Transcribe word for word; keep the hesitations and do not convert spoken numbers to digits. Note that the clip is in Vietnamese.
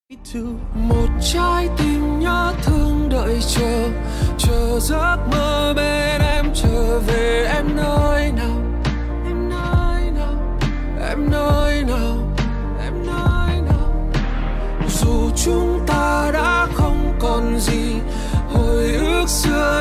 Một trái tim nhớ thương đợi chờ, chờ giấc mơ bên em trở về. Em nơi nào, em nơi nào, em nơi nào, em nơi nào. Dù chúng ta đã không còn gì, hồi ức xưa